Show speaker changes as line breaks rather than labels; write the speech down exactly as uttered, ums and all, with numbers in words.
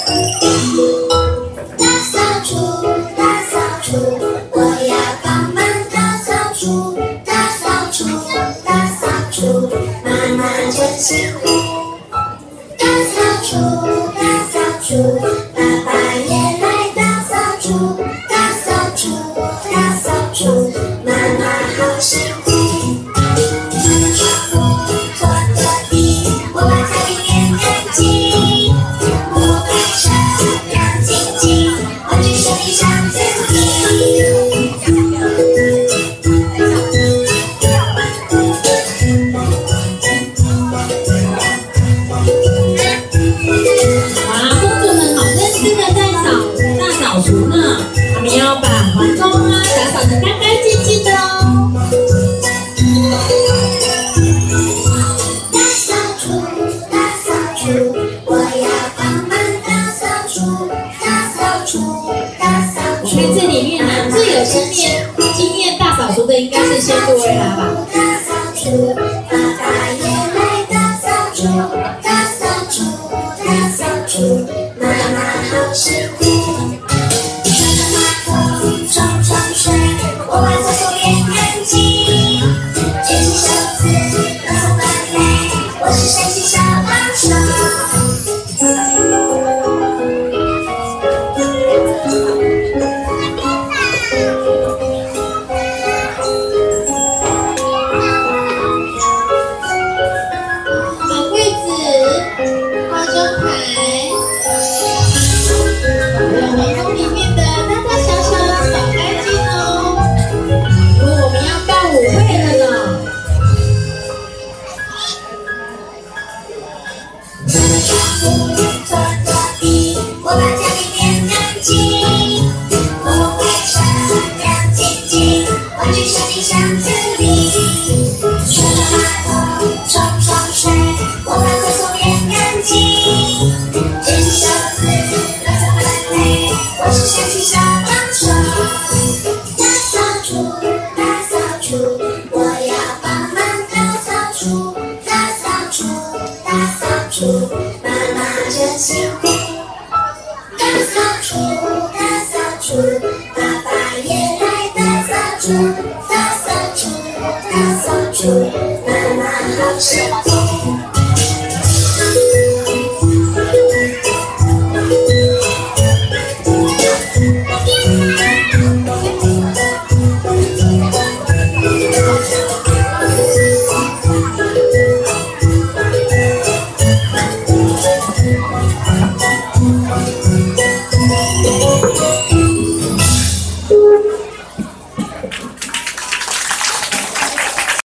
大扫除，大扫除，我要帮忙大扫除，大扫除，大扫除，妈妈真辛苦。大扫除，大扫除，爸爸也来大扫除，大扫除，大扫除，妈妈好辛苦。窗户拖拖地，我把家里变干净。我拍摄亮晶晶，玩具手里像自己。
哇，公主们好认真的在扫大扫除呢，他们要把皇宫啊打扫得干干净净的哦。
大扫除，大扫除，我要帮忙大扫除，大扫除，大扫除。
我看这里面呢，最有经验经验大扫除的应该是仙杜瑞拉吧。
大扫除，爸爸也来大扫除，大扫除，大扫除，妈妈好辛苦。马桶冲冲水，我把厕所变干净。卷起袖子，垃圾分类，我是神奇小帮手。
把柜子、化妆台，还有皇宫里面的大大小小扫干净哦。因为我们要办舞会了呢。
窗户拖拖地，我把家里变干净。我会闪亮晶晶，玩具设计箱子里。刷马桶冲冲水，我把厕所变干净。卷起袖子，垃圾分类，我是神奇小帮手。大扫除，大扫除，我要帮忙大扫除，大扫除，大扫除，妈妈真辛苦。大扫除，大扫除，爸爸也来大扫除，大扫除，大扫除，妈妈好辛苦。